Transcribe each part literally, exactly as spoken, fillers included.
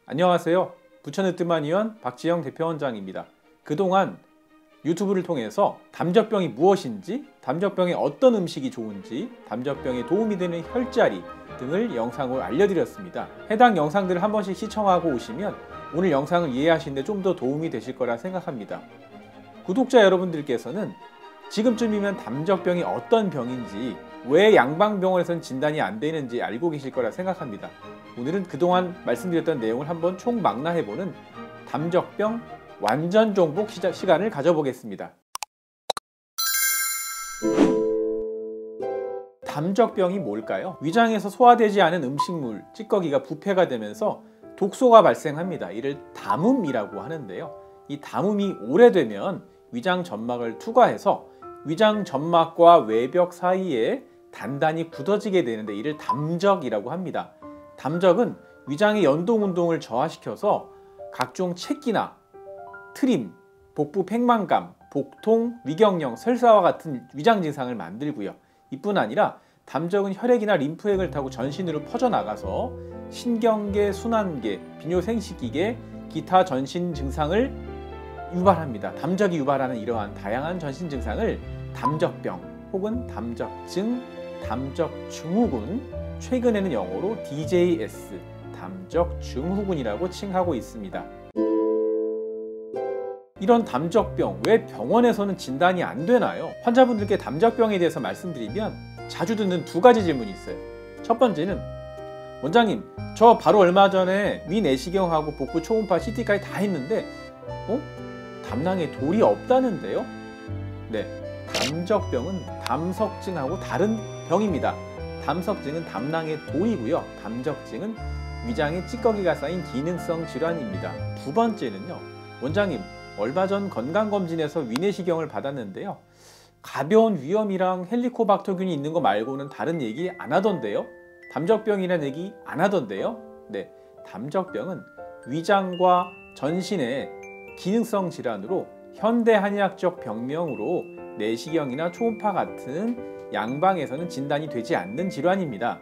안녕하세요. 부천으뜸한의원 박지영 대표원장입니다. 그동안 유튜브를 통해서 담적병이 무엇인지, 담적병에 어떤 음식이 좋은지, 담적병에 도움이 되는 혈자리 등을 영상으로 알려드렸습니다. 해당 영상들을 한 번씩 시청하고 오시면 오늘 영상을 이해하시는 데 좀 더 도움이 되실 거라 생각합니다. 구독자 여러분들께서는 지금쯤이면 담적병이 어떤 병인지, 왜 양방병원에서는 진단이 안 되는지 알고 계실 거라 생각합니다. 오늘은 그동안 말씀드렸던 내용을 한번 총망라해보는 담적병 완전 정복 시간을 가져보겠습니다. 담적병이 뭘까요? 위장에서 소화되지 않은 음식물, 찌꺼기가 부패가 되면서 독소가 발생합니다. 이를 담음이라고 하는데요. 이 담음이 오래되면 위장 점막을 투과해서 위장 점막과 외벽 사이에 단단히 굳어지게 되는데 이를 담적이라고 합니다. 담적은 위장의 연동 운동을 저하시켜서 각종 체기나 트림, 복부 팽만감, 복통, 위경련, 설사와 같은 위장 증상을 만들고요. 이뿐 아니라 담적은 혈액이나 림프액을 타고 전신으로 퍼져나가서 신경계, 순환계, 비뇨생식기계, 기타 전신 증상을 유발합니다. 담적이 유발하는 이러한 다양한 전신 증상을 담적병 혹은 담적증, 담적증후군, 최근에는 영어로 디제이에스, 담적증후군이라고 칭하고 있습니다. 이런 담적병, 왜 병원에서는 진단이 안 되나요? 환자분들께 담적병에 대해서 말씀드리면 자주 듣는 두 가지 질문이 있어요. 첫 번째는, 원장님, 저 바로 얼마 전에 위내시경하고 복부 초음파 씨티까지 다 했는데 어? 담낭에 돌이 없다는데요? 네, 담적병은 담석증하고 다른 병입니다. 담석증은 담낭의 돌이고요. 담적증은 위장에 찌꺼기가 쌓인 기능성 질환입니다. 두 번째는요, 원장님, 얼마 전 건강검진에서 위내시경을 받았는데요. 가벼운 위염이랑 헬리코박터균이 있는 거 말고는 다른 얘기 안 하던데요? 담적병이라는 얘기 안 하던데요? 네, 담적병은 위장과 전신의 기능성 질환으로 현대한의학적 병명으로 내시경이나 초음파 같은 양방에서는 진단이 되지 않는 질환입니다.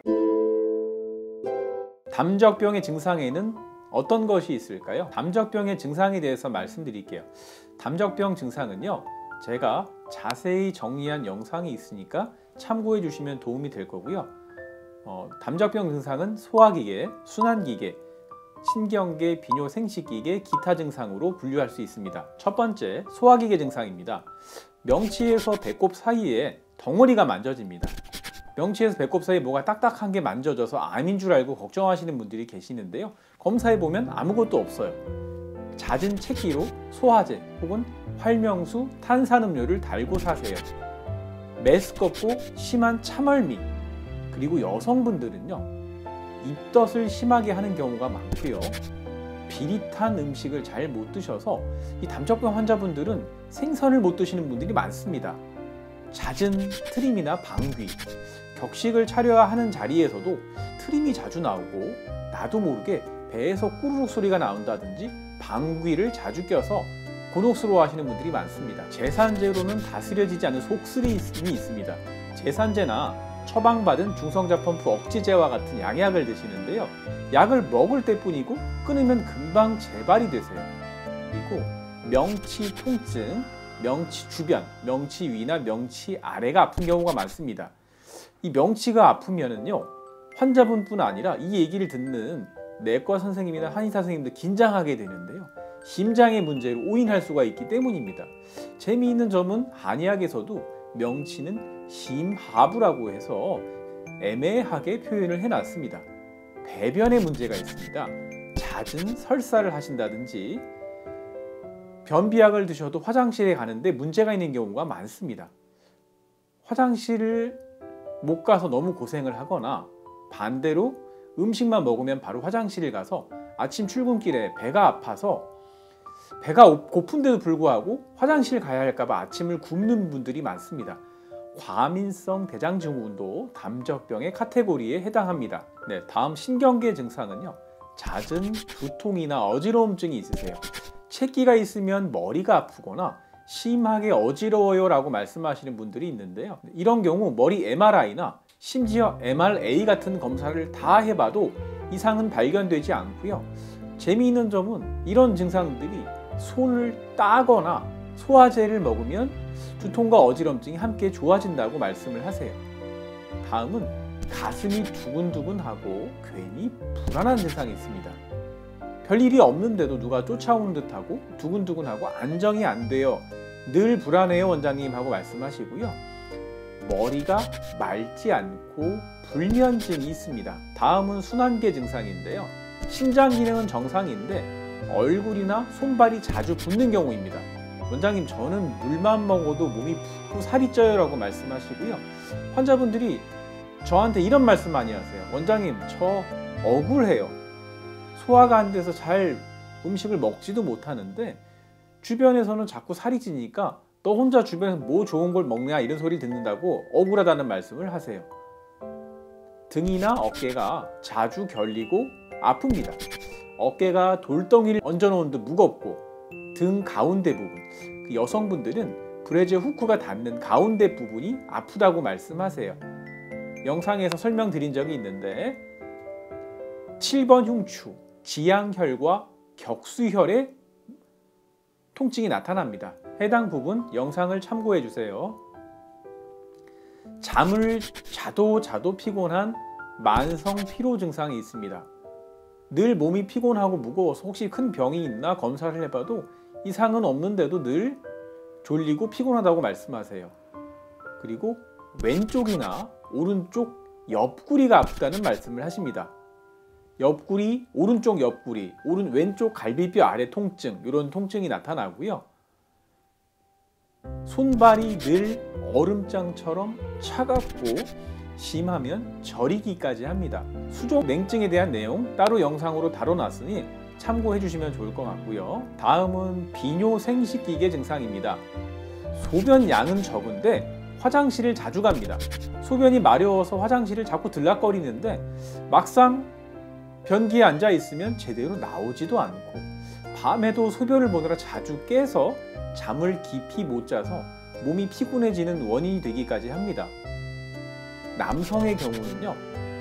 담적병의 증상에는 어떤 것이 있을까요? 담적병의 증상에 대해서 말씀드릴게요. 담적병 증상은요, 제가 자세히 정리한 영상이 있으니까 참고해 주시면 도움이 될 거고요. 어, 담적병 증상은 소화기계, 순환기계, 신경계, 비뇨생식기계, 기타 증상으로 분류할 수 있습니다. 첫 번째, 소화기계 증상입니다. 명치에서 배꼽 사이에 덩어리가 만져집니다. 명치에서 배꼽 사이에 뭐가 딱딱한 게 만져져서 암인 줄 알고 걱정하시는 분들이 계시는데요. 검사해보면 아무것도 없어요. 잦은 체기로 소화제 혹은 활명수, 탄산음료를 달고 사세요. 메스껍고 심한 참얼미, 그리고 여성분들은요, 입덧을 심하게 하는 경우가 많고요. 비릿한 음식을 잘 못 드셔서 이 담적병 환자분들은 생선을 못 드시는 분들이 많습니다. 잦은 트림이나 방귀, 격식을 차려야 하는 자리에서도 트림이 자주 나오고 나도 모르게 배에서 꾸르륵 소리가 나온다든지 방귀를 자주 껴서 곤혹스러워 하시는 분들이 많습니다. 제산제로는 다스려지지 않는 속쓰림이 있습니다. 제산제나 처방받은 중성자 펌프 억지제와 같은 양약을 드시는데요. 약을 먹을 때뿐이고 끊으면 금방 재발이 되세요. 그리고 명치 통증, 명치 주변, 명치 위나 명치 아래가 아픈 경우가 많습니다. 이 명치가 아프면은요, 환자분뿐 아니라 이 얘기를 듣는 내과 선생님이나 한의사 선생님도 긴장하게 되는데요. 심장의 문제로 오인할 수가 있기 때문입니다. 재미있는 점은 한의학에서도 명치는 심하부라고 해서 애매하게 표현을 해놨습니다. 배변에 문제가 있습니다. 잦은 설사를 하신다든지 변비약을 드셔도 화장실에 가는데 문제가 있는 경우가 많습니다. 화장실을 못 가서 너무 고생을 하거나 반대로 음식만 먹으면 바로 화장실을 가서 아침 출근길에 배가 아파서 배가 고픈데도 불구하고 화장실 가야 할까봐 아침을 굶는 분들이 많습니다. 과민성 대장증후군도 담적병의 카테고리에 해당합니다. 네, 다음 신경계 증상은요, 잦은 두통이나 어지러움증이 있으세요. 체기가 있으면 머리가 아프거나 심하게 어지러워요 라고 말씀하시는 분들이 있는데요. 이런 경우 머리 엠알아이나 심지어 엠알에이 같은 검사를 다 해봐도 이상은 발견되지 않고요. 재미있는 점은 이런 증상들이 손을 따거나 소화제를 먹으면 두통과 어지럼증이 함께 좋아진다고 말씀을 하세요. 다음은 가슴이 두근두근하고 괜히 불안한 증상이 있습니다. 별일이 없는데도 누가 쫓아오는 듯하고 두근두근하고 안정이 안 돼요. 늘 불안해요 원장님 하고 말씀하시고요. 머리가 맑지 않고 불면증이 있습니다. 다음은 순환계 증상인데요. 신장 기능은 정상인데 얼굴이나 손발이 자주 붓는 경우입니다. 원장님 저는 물만 먹어도 몸이 붓고 살이 쪄요 라고 말씀하시고요. 환자분들이 저한테 이런 말씀 많이 하세요. 원장님 저 억울해요. 소화가 안 돼서 잘 음식을 먹지도 못하는데 주변에서는 자꾸 살이 찌니까 너 혼자 주변에서 뭐 좋은 걸 먹냐 이런 소리 듣는다고 억울하다는 말씀을 하세요. 등이나 어깨가 자주 결리고 아픕니다. 어깨가 돌덩이를 얹어놓은 듯 무겁고 등 가운데 부분, 그 여성분들은 브래지어 후크가 닿는 가운데 부분이 아프다고 말씀하세요. 영상에서 설명드린 적이 있는데 칠 번 흉추, 지양혈과 격수혈의 통증이 나타납니다. 해당 부분 영상을 참고해 주세요. 잠을 자도 자도 피곤한 만성 피로 증상이 있습니다. 늘 몸이 피곤하고 무거워서 혹시 큰 병이 있나 검사를 해봐도 이상은 없는데도 늘 졸리고 피곤하다고 말씀하세요. 그리고 왼쪽이나 오른쪽 옆구리가 아프다는 말씀을 하십니다. 옆구리, 오른쪽 옆구리, 오른 왼쪽 갈비뼈 아래 통증, 이런 통증이 나타나고요. 손발이 늘 얼음장처럼 차갑고 심하면 저리기까지 합니다. 수족 냉증에 대한 내용 따로 영상으로 다뤄놨으니 참고해 주시면 좋을 것 같고요. 다음은 비뇨생식기계 증상입니다. 소변 양은 적은데 화장실을 자주 갑니다. 소변이 마려워서 화장실을 자꾸 들락거리는데 막상 변기에 앉아 있으면 제대로 나오지도 않고 밤에도 소변을 보느라 자주 깨서 잠을 깊이 못 자서 몸이 피곤해지는 원인이 되기까지 합니다. 남성의 경우는요,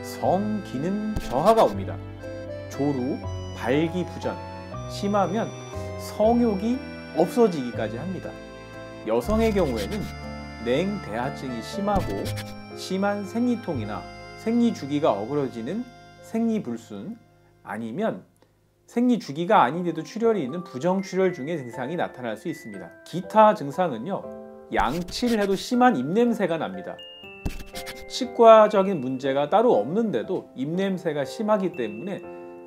성기능 저하가 옵니다. 조루, 발기부전, 심하면 성욕이 없어지기까지 합니다. 여성의 경우에는 냉대하증이 심하고 심한 생리통이나 생리주기가 어그러지는 생리불순, 아니면 생리주기가 아닌데도 출혈이 있는 부정출혈 중의 증상이 나타날 수 있습니다. 기타 증상은요, 양치를 해도 심한 입냄새가 납니다. 치과적인 문제가 따로 없는데도 입냄새가 심하기 때문에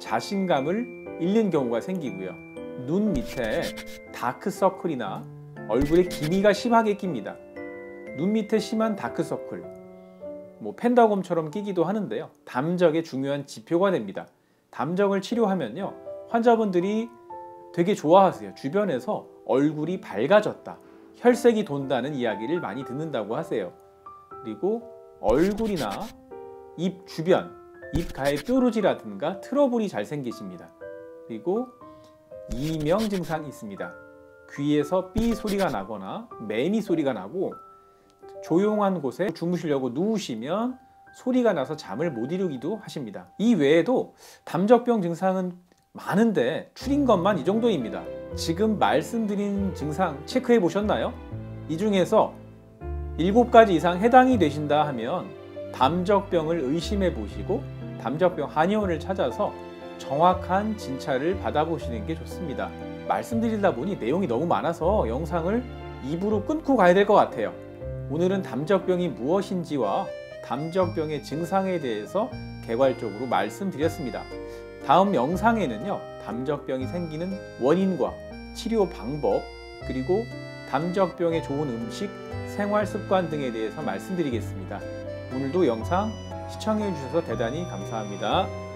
자신감을 잃는 경우가 생기고요. 눈 밑에 다크서클이나 얼굴에 기미가 심하게 낍니다. 눈 밑에 심한 다크서클, 뭐 펜다곰처럼 끼기도 하는데요. 담적의 중요한 지표가 됩니다. 담적을 치료하면요, 환자분들이 되게 좋아하세요. 주변에서 얼굴이 밝아졌다, 혈색이 돈다는 이야기를 많이 듣는다고 하세요. 그리고 얼굴이나 입 주변, 입가에 뾰루지라든가 트러블이 잘 생기십니다. 그리고 이명 증상이 있습니다. 귀에서 삐 소리가 나거나 매미 소리가 나고 조용한 곳에 주무시려고 누우시면 소리가 나서 잠을 못 이루기도 하십니다. 이 외에도 담적병 증상은 많은데 추린 것만 이 정도입니다. 지금 말씀드린 증상 체크해 보셨나요? 이 중에서 일곱 가지 이상 해당이 되신다 하면 담적병을 의심해 보시고 담적병 한의원을 찾아서 정확한 진찰을 받아보시는 게 좋습니다. 말씀드리다 보니 내용이 너무 많아서 영상을 이 부로 끊고 가야 될 것 같아요. 오늘은 담적병이 무엇인지와 담적병의 증상에 대해서 개괄적으로 말씀드렸습니다. 다음 영상에는요, 담적병이 생기는 원인과 치료 방법, 그리고 담적병에 좋은 음식, 생활 습관 등에 대해서 말씀드리겠습니다. 오늘도 영상 시청해 주셔서 대단히 감사합니다.